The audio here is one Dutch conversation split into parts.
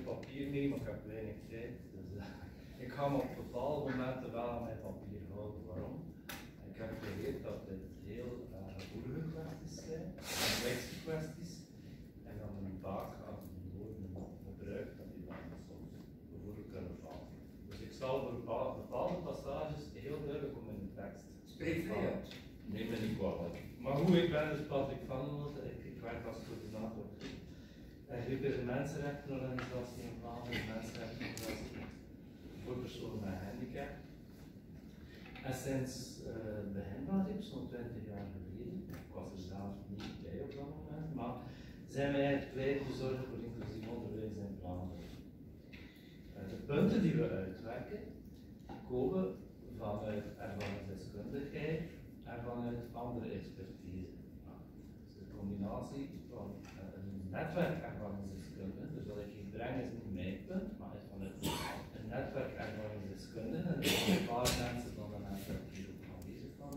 geen papier mee, maar ik heb weinig tijd. Dus, ik ga me op bepaalde momenten wel aan mijn papier houden. Waarom? Ik heb geleerd dat dit heel gevoelige kwesties zijn, complexe kwesties, en dat men vaak als die woorden gebruikt, dat die dan soms gevoelig kunnen vallen. Dus ik zal voor bepaalde passages heel duidelijk om in de tekst. Spreek vrij uit. Neem me niet kwalijk. Maar hoe ik ben dus Patrick van Noten, ik werk als coördinator bij de mensenrechtenorganisatie in Vlaanderen, mensenrechtenorganisatie voor personen met handicap. En sinds begin van RIP, zo'n 20 jaar geleden, ik was er zelf niet bij op dat moment, maar zijn wij eigenlijk pleitbezorger voor inclusief onderwijs in Vlaanderen. De punten die we uitwerken komen vanuit ervaringsdeskundigheid en vanuit andere expertise. Dus de combinatie van een netwerk ervaringsdeskundigen, dus wat ik hier breng is niet mijn punt, maar is vanuit een netwerk ervaringsdeskundigen, en een paar mensen van de netwerk hier ook aanwezig van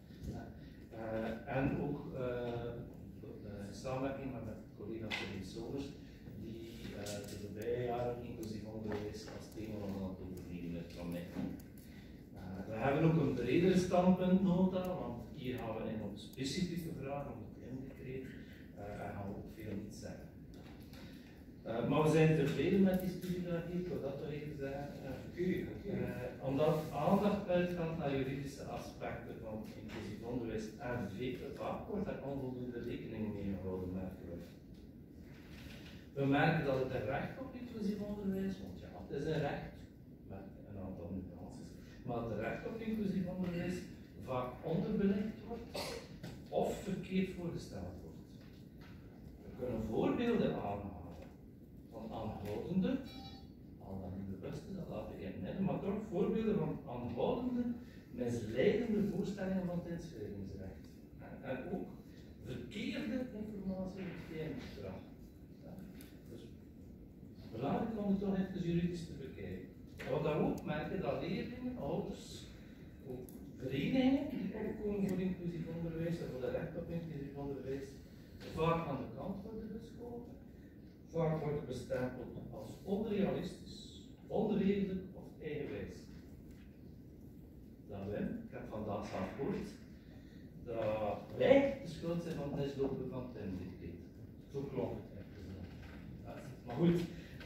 en ook in samenwerking met mijn collega Celine Somers, die de voorbije jaren inclusief onderwijs als thema van het overnemen is van mij. We hebben ook een bredere standpuntnota, want hier gaan we in op specifieke vragen, om het indecreet, en gaan we ook veel niet zeggen. Maar we zijn tevreden met die studie dat ik wil dat toch even zeggen. Omdat aandacht uitgaat naar juridische aspecten van inclusief onderwijs en vaak wordt daar onvoldoende rekening mee gehouden, merken we. We merken dat het recht op inclusief onderwijs, want ja, het is een recht, met een aantal nuances, maar het recht op inclusief onderwijs vaak onderbelicht wordt of verkeerd voorgesteld wordt. We kunnen voorbeelden aanhalen van aanhoudende, al dan niet bewuste, dat laten we in het midden, maar toch voorbeelden van aanhoudende, misleidende voorstellingen van het inschrijvingsrecht. En ook verkeerde informatie in het geheimgedrag. Dus belangrijk om het toch even juridisch te bekijken. En wat we ook merken, dat leerlingen, ouders, ook verenigingen die opkomen voor inclusief onderwijs en voor de recht op inclusief onderwijs, vaak aan de kant worden geschoven. Vaak wordt bestempeld als onrealistisch, onredelijk of eigenwijs. Dat Wim, ik heb vandaag zelf gehoord, dat wij de schuld zijn van het mislopen van het indecreet. Zo klonk het eigenlijk. Maar goed,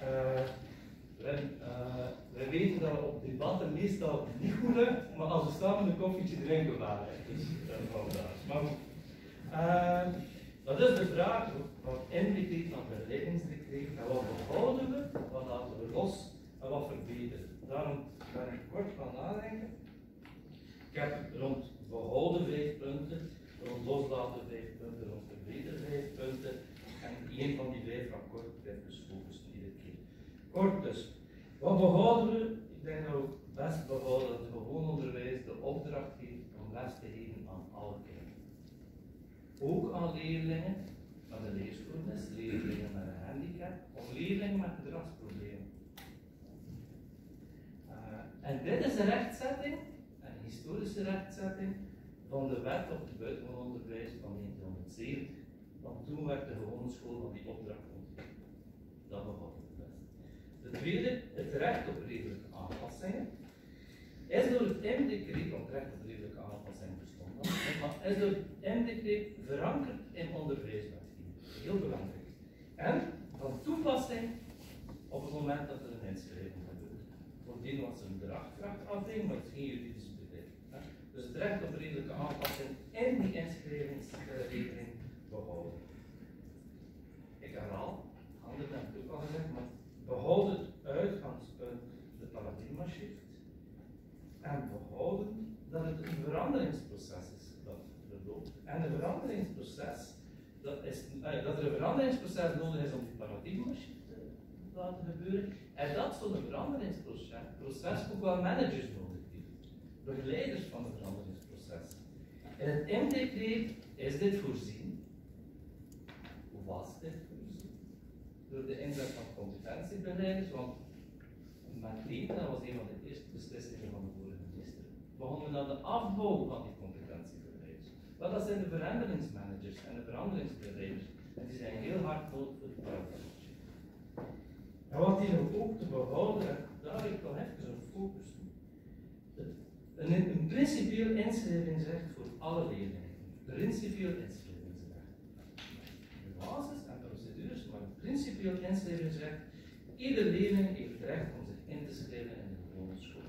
wij weten dat we op debatten meestal niet goed lukt, maar als we samen een koffietje drinken waren. Dus vandaag. Maar goed. Dat is de vraag, wat indecreet van beleidingsdecreet, en wat behouden we, wat laten we los en wat verbeteren. Daarom ga ik kort gaan nadenken. Ik heb rond behouden 5 punten, rond loslaten 5 punten, rond verbeteren 5 punten, en één van die 5 ga kort even gefocust iedere keer. Kort dus, wat behouden we? Ik denk dat we best behouden dat het gewoon onderwijs de opdracht heeft om les te geven aan alle kinderen. Ook aan leerlingen met een leerstoornis, leerlingen met een handicap of leerlingen met gedragsproblemen. En dit is een rechtzetting, een historische rechtzetting van de wet op het buitengewoon onderwijs van 1970. Want toen werd de gewone school van die opdracht ontwikkeld. Dat behouden we best. De tweede, het recht op redelijke aanpassingen, is door het M-decreet, want het recht op redelijke aanpassingen bestond al, maar is door het M-decreet verankerd in onderwijswetgeving. Heel belangrijk. En van toepassing op het moment dat er een inschrijving gebeurt. Voordien was er een draagkrachtafweging, maar het is geen juridisch bedrijf. Dus het recht op redelijke aanpassing in die inschrijvingsregeling behouden. Ik herhaal, anderen hebben het ook al gezegd, maar behoud het uitgangspunt de paradigma-shift en behouden dat het een veranderingsproces is dat verloopt. En een veranderingsproces, dat er een veranderingsproces nodig is om die paradigma-shift te laten gebeuren, en dat zo'n veranderingsproces ook wel managers nodig heeft, begeleiders van het veranderingsproces. In het M-decreet is dit voorzien. Hoe was dit voorzien? Door de inzet van competentiebegeleiders, want met eten, dat was een van de eerste beslissingen van de vorige minister, begonnen we aan de afbouw van die competentiebegeleiders. Maar dat zijn de veranderingsmanagers en de veranderingsbegeleiders, en die zijn heel hard nodig voor de paradigma. En wat die principieel inschrijvingsrecht voor alle leerlingen. Principieel inschrijvingsrecht. De basis en procedures, maar principieel inschrijvingsrecht. Ieder leerling heeft recht om zich in te schrijven in de gewone school.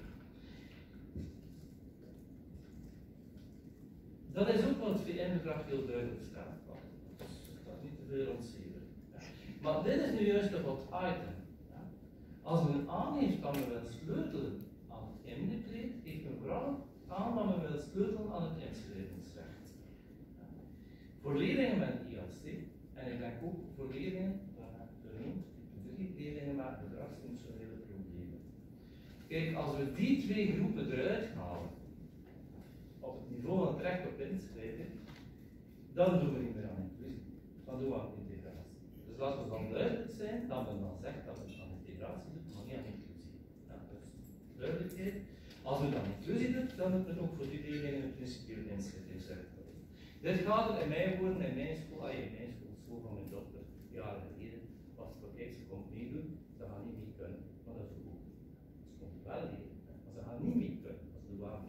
Dat is ook wat het VN-verdrag heel duidelijk staat. Dat is niet te veel ontzeven. Ja. Maar dit is nu juist een hot item. Ja. Als men aangeeft dat men wil sleutelen aan het indecreet, heeft men vooral aan dat men wil sleutelen aan het inschrijvingsrecht. Ja. Voor leerlingen met een IAC, en ik denk ook voor leerlingen, leerlingen met gedragsfunctionele problemen. Kijk, als we die twee groepen eruit halen, op het niveau van het recht op inschrijving, dan doen we niet meer aan inclusie. Dan doen we aan integratie. Dus laten we dan duidelijk zijn dat men dan zegt dat we aan integratie doet, maar niet aan inclusie. Ja, dus duidelijkheid. Als we dan inclusie doet, dan moet men ook voor die leerlingen een principieel inschrijvingsrecht hebben. Dit gaat er in mijn woorden, in mijn school van mijn dochter, jaren geleden, was het voor kijk, ze komt meedoen, ze gaan niet mee kunnen, maar dat is ook goed. Ze komt wel leren, maar ze gaan niet mee kunnen, dat is de waarheid.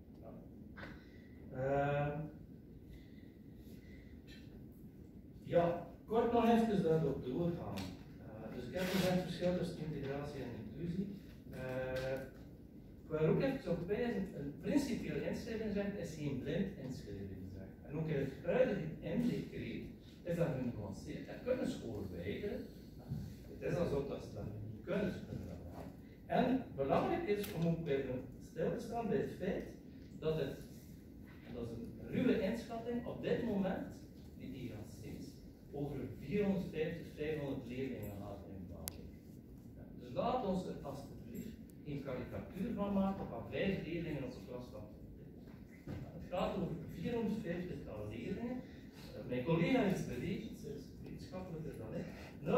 Ja, kort nog even daarop doorgaan. Dus ik heb gezegd het verschil tussen integratie en inclusie. Ik wil er ook even op wijzen, een principieel inschrijvingsrecht is geen blind inschrijvingsrecht. En ook in het huidige indecreet is dat genuanceerd. Er kunnen scholen weigeren. Het is alsof dat ze dat niet kunnen, ze kunnen dat aan. En belangrijk is om ook even stil te staan bij het feit dat het, en dat is een ruwe inschatting, op dit moment, die IAC's, over 450, 500 leerlingen gaat in België. Ja, dus laat ons er alsjeblieft geen karikatuur van maken van 5 leerlingen in onze klas van. Het gaat over 450 leerlingen. Mijn collega heeft berekend, ze is wetenschappelijker dan ik,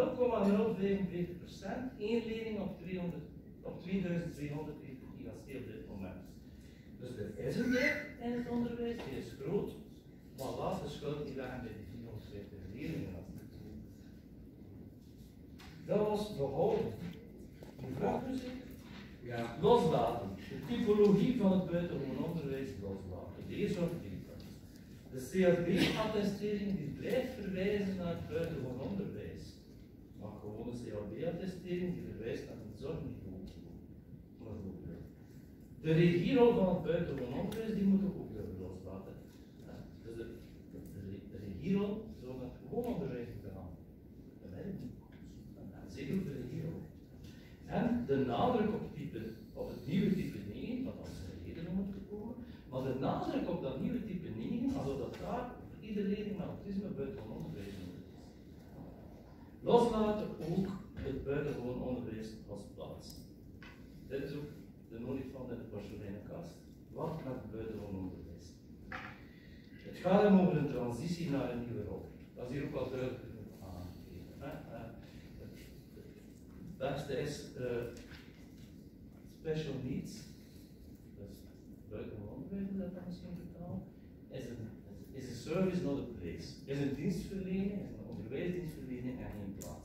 0,045%, 1 leerling op 2200 heeft een IAC op dit moment. Dus er is een druk in het onderwijs, die is groot, maar laat de schuld niet leggen bij die 450 leerlingen. Dat was behouden. Ja. Loslaten. De typologie van het buitengewoon onderwijs loslaten. Deze soort dingen. De CLB-attestering die blijft verwijzen naar het buitengewoon onderwijs. Maar gewoon een CLB-attestering die verwijst naar het zorgniveau. De regierol van het buitengewoon onderwijs die moeten we ook weer loslaten. Ja, dus de regierol zou met gewoon onderwijs moeten gaan. Zeker op de regierol. En de nadruk op het nieuwe type 9, wat als reden om het te komen, maar de nadruk op dat nieuwe type 9, alsof dat daar voor iedere leerling met autisme buitengewoon onderwijs nodig is. Loslaten ook het buitengewoon onderwijs als plaats. Dit is ook de olifant in de porseleinen kast. Wat met het buitengewoon onderwijs? Het gaat hem over een transitie naar een nieuwe rol. Dat is hier ook wel duidelijk aangegeven. Het beste is special needs, dus buitengewoon onderwijs, dat dan misschien vertalen, is een service not a place. Is een dienstverlening, is een onderwijsdienstverlening en geen plaats.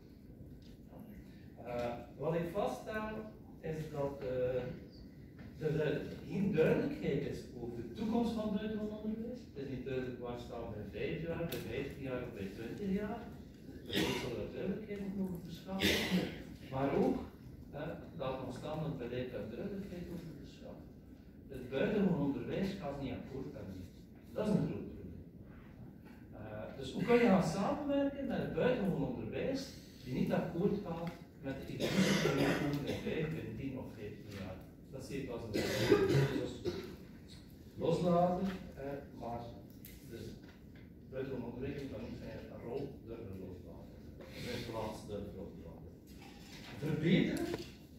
Wat ik vaststel is dat er geen duidelijkheid is over de toekomst van buitengewoon onderwijs. Het is niet duidelijk waar staan we bij 5 jaar, bij 15 jaar of bij 20 jaar. Ik zal er duidelijkheid over verschaffen. Maar ook, laat ons staan dat beleid daar duidelijkheid over verschaffen. Het buitengewoon onderwijs gaat niet akkoord daarmee. Dat is een groot probleem. Dus hoe kun je gaan samenwerken met het buitengewoon onderwijs die niet akkoord gaat met de ideeën die we komen in 5, in 10 of 15 jaar? Dat zie ik als een probleem. Dus loslaten, maar dus buitengewoon onderwijs kan niet zijn rol durven loslaten. Zijn plaats durven loslaten. Verbeteren.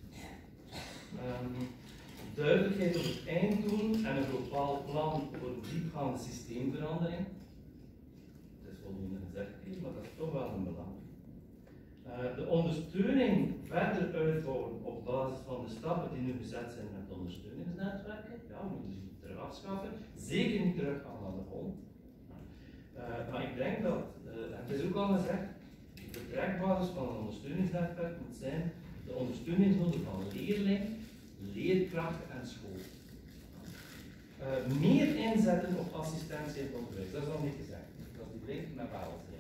Duidelijkheid op het einddoel en een globaal plan voor een diepgaande systeemverandering. Het is voldoende gezegd hier, maar dat is toch wel een belang. De ondersteuning verder uitbouwen op basis van de stappen die nu gezet zijn met ondersteuningsnetwerken. Ja, we moeten die terug afschaffen. Zeker niet teruggaan naar de grond. Maar ik denk dat, en het is ook al gezegd, de trekbasis van een ondersteuningsnetwerk moet zijn de ondersteuningsnoden van leerling, leerkracht en school. meer inzetten op assistentie in het onderwijs. Dat is nog niet gezegd. Dat is die link met welzijn.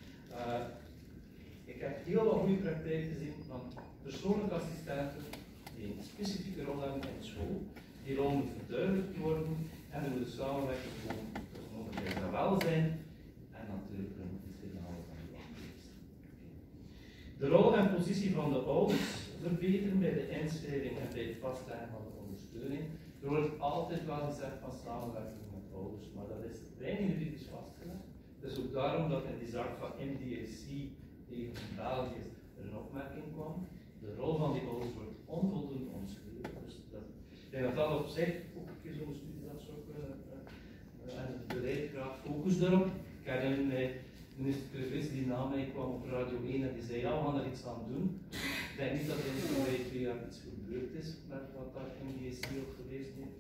Ik heb heel wat goede praktijk gezien van persoonlijke assistenten die een specifieke rol hebben in school. Die rol moet verduidelijkt worden en er moet een samenwerking komen tussen onderwijs en welzijn en natuurlijk een signaal van de onderwijs. De rol en positie van de ouders verbeteren bij de inschrijving en bij het vastleggen van de ondersteuning. Er wordt altijd wel gezegd van samenwerking met ouders, maar dat is weinig juridisch vastgelegd. Het is ook daarom dat in die zaak van MDAC tegen België er een opmerking kwam. De rol van die ouders wordt onvoldoende omschreven. Dus ik denk dat dat op zich ook een keer zo'n studie dat zou kunnen. En het beleid graag focus daarop. Ik herinner mij minister Curvis die na mij kwam op Radio 1 en die zei ja, we gaan er iets aan doen. Ik denk niet dat er in de voorbije 2 jaar iets gebeurd is met wat daar MDAC ook geweest heeft.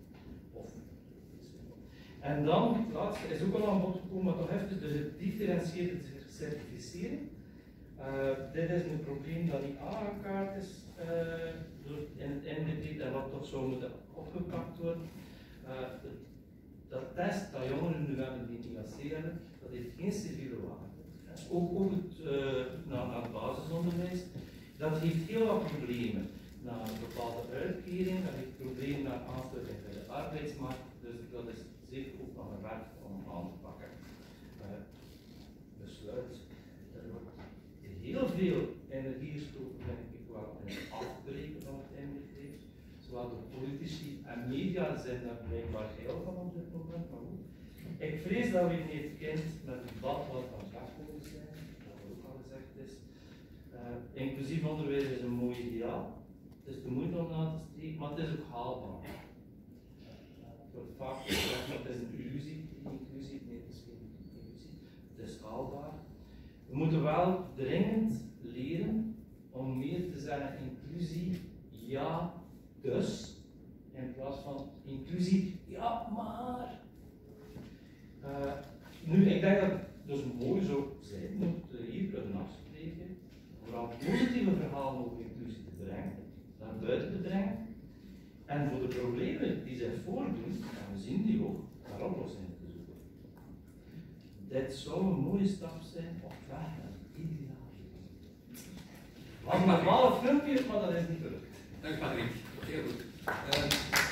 En dan, het laatste is ook al aan bod gekomen, maar toch even de gedifferentieerde certificering. Dit is een probleem dat niet aangekaart is in het NDT en wat toch zou moeten opgepakt worden. Dat test dat jongeren nu hebben die IAC hebben, dat heeft geen civiele waarde. Ook naar het basisonderwijs, dat heeft heel wat problemen. Naar een bepaalde uitkering, dat heeft problemen naar aansluiting bij de arbeidsmarkt, dus dat is zeker ook van een werk om aan te pakken. Besluit. Er wordt heel veel energie gestoken, denk ik wel, in het afbreken van het NDT. Zowel door politici en media zijn daar blijkbaar heel van op dit moment, maar goed. Ik vrees dat we niet het kind met een bad wat van afkomen zijn, dat ook al gezegd is. Inclusief onderwijs is een mooi ideaal. Het is de moeite om na te streven, maar het is ook haalbaar. Het wordt vaak gezegd dat het is een illusie, inclusie, nee, het is geen illusie. Het is haalbaar. We moeten wel dringend leren om meer te zeggen inclusie, ja, dus, in plaats van inclusie, ja, maar. Nu, ik denk dat het dus mooi zou zijn, moet hier kunnen afspreken, vooral positieve verhalen over inclusie te brengen, naar buiten te brengen, en voor de problemen die zich voordoen, en we zien die ook, naar oplossingen te zoeken. Dit zou een mooie stap zijn op weg naar het ideaal. Het was een normale filmpje, maar dat is niet gelukt. Dank Patrick, heel goed.